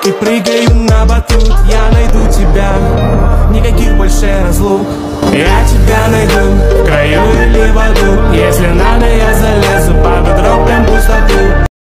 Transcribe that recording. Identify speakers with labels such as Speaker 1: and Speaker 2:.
Speaker 1: и прыгаю на батут. Я найду тебя, никаких больше разлук. Я тебя найду в краю или в аду, если надо.